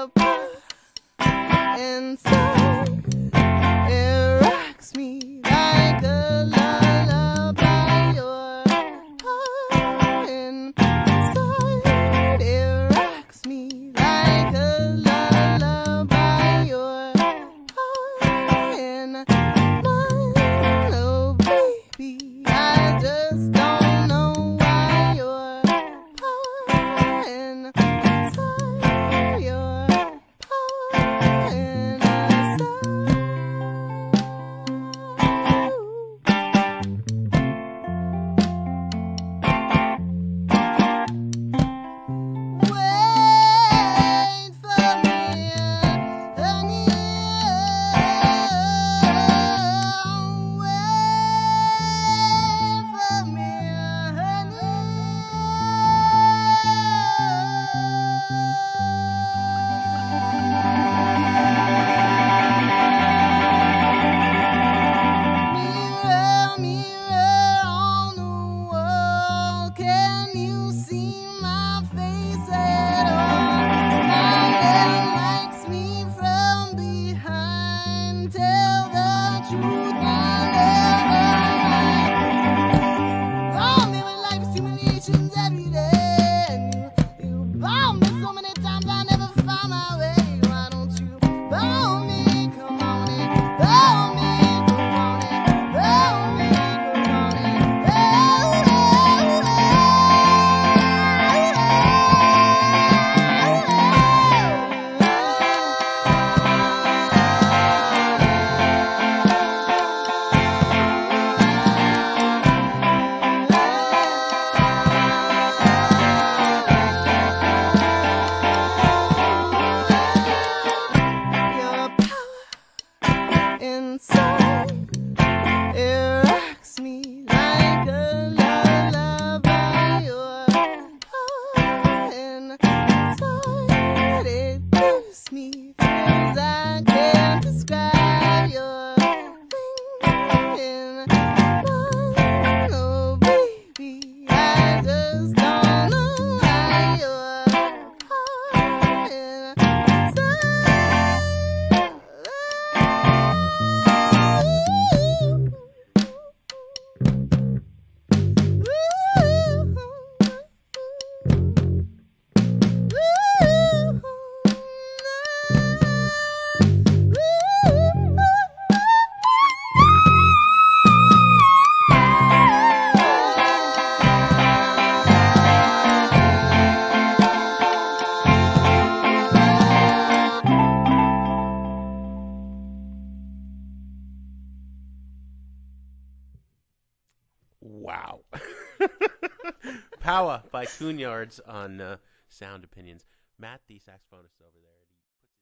Your power inside, it rocks me like a lullaby. Your power inside, it rocks me like a lullaby. Your power in mine, oh baby, I just don't know why. Your power inside, your power inside. Wait for me, honey. Wait for me, honey. Mirror, mirror on the wall, can you see my face at all? My man likes me from behind. Tell the truth, I never lie. Oh, living life is humiliations every day. And you bound me so many times I never found my way. Why don't you bound me? Come on in, bound me. Come on in, bound me. Come on in, Your power inside, it rocks me like a lullaby. Your power inside, it gives me things I can't describe. Your thing in mine, oh baby, I just don't know why. Your power inside. Wow. Powa by Tuneyards on Sound Opinions. Matt, the saxophonist over there.